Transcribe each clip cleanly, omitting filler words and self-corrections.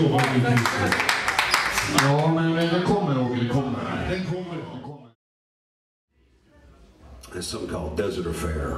så. Ja, men den kommer nog, den kommer. Den kommer. It's something called Desert Affair.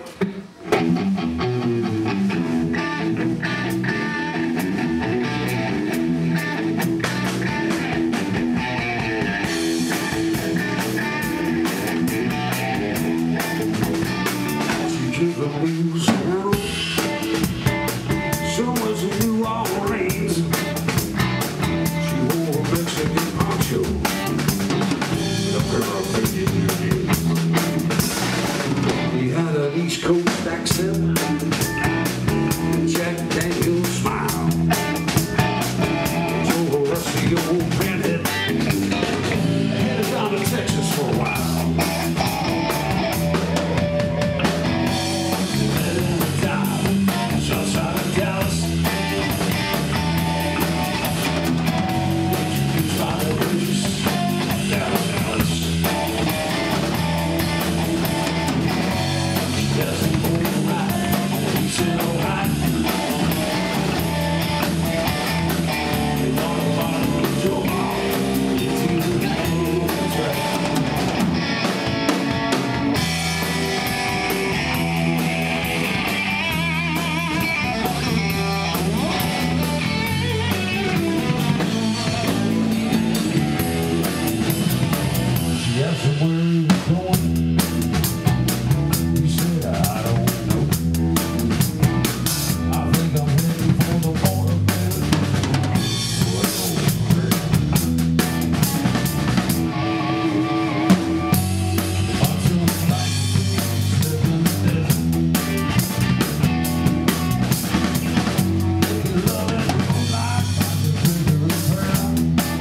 East Coast accent, Jack Daniels smile, Joe Rusty old bandit, headed down to Texas for a while. Headed in the town, just out of Dallas. Introduced by the Bruce, Dallas.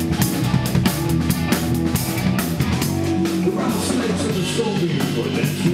Snakes in the stone,